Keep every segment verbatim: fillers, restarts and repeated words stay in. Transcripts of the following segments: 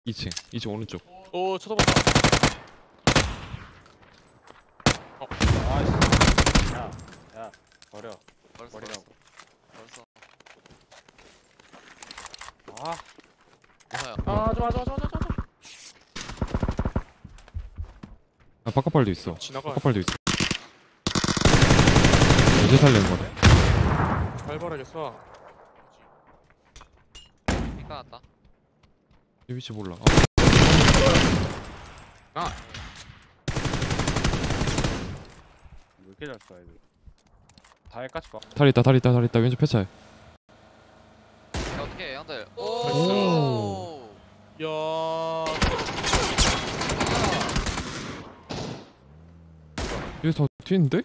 이 층 이 층 오른쪽. 오 쳐다봤다. 어. 아씨. 야, 야, 버려. 벌써 버리라고. 벌써 아, 뭐야? 아 좋아 좋아 좋아 좋아 좋아. 아 바깥발도 있어. 지나가. 바깥발도 있어. 언제 살려는 거야? 발발하게 쏴. 핑가 났다. 이 위치 몰라. 어. 왜 이렇게 잘 쏴, 애들. 다 해까지 봐. 다리 있다 다리 있다 다리 있다 왼쪽 폐차해. 야, 어떻게 형들? 오. 오. 야. 여기 다 튀는데?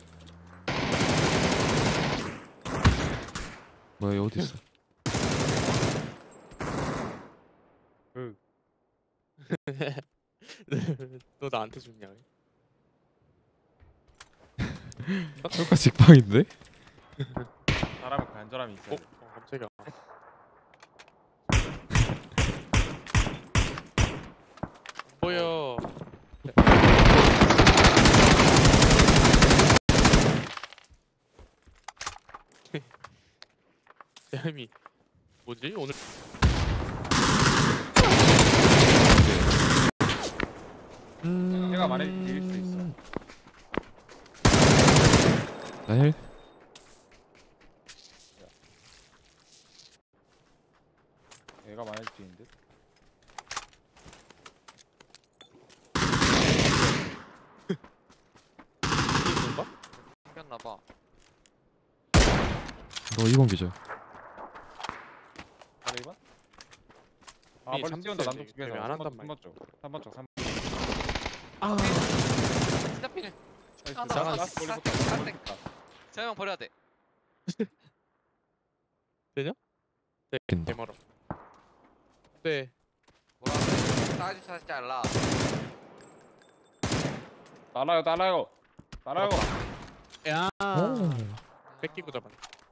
뭐야 얘 어디 있어? 그, 너 나한테 줬냐? 효과 직방인데? 사람의 간절함이 있어. 어? 어 깜짝이야. 보여. 쌤이 뭐지 오늘? 음... 내가 말해 드릴 수 있어. 나힐? 얘가 많이 뒤인 듯. 이건가? 생겼나봐. 너 이 번 기절. 바로 이번? 아, 이 빨리 삼 뛰어온다. 번 남쪽 때문에 집에서. 안 한단 삼 번 쪽. 삼 번 쪽. 삼 번 아. 진짜 필. 쪽. 아, 나가. 나- 나가. 머리 나- 붙다. 나- 머리 붙다. 세명 버려야 돼. 낀다. 대마로. 네. 뭐라? 싸지 싸지 잘라. 날아요, 날아요. 날아요. 야. 오. 뺏기고 잡았네.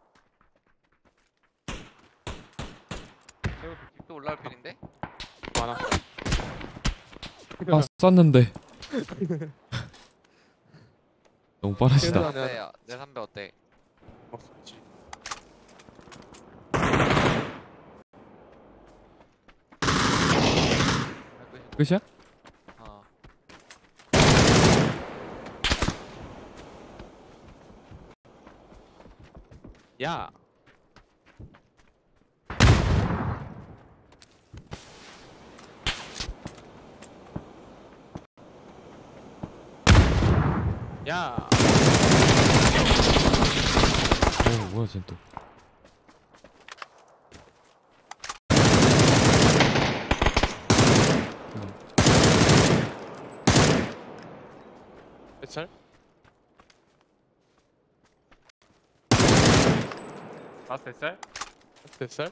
또 올라올 필인데? 많아. 아 쐈는데. 너무 빠르시다. 아니야. 어때? 내 삼배 어때? 먹었지. 끝이야? 어. 야. 야. 오 뭐야 쟤 또. 몇 살? 다섯 살? 몇 살?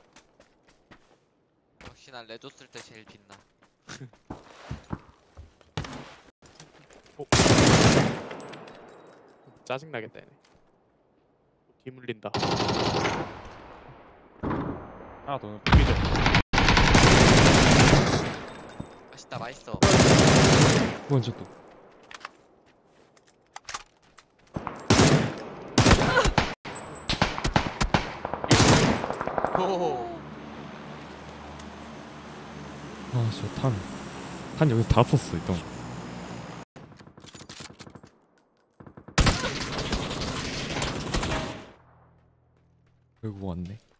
역시 난 레조 쓸 때 제일 빛나. 짜증 나겠다 얘네. 기물린다. 하나 더 넣어. 기절. 맛있다 맛있어. 먼저 또. 오. 아 저 탄. 탄 여기서 다 썼어 일단. 결국 왔네.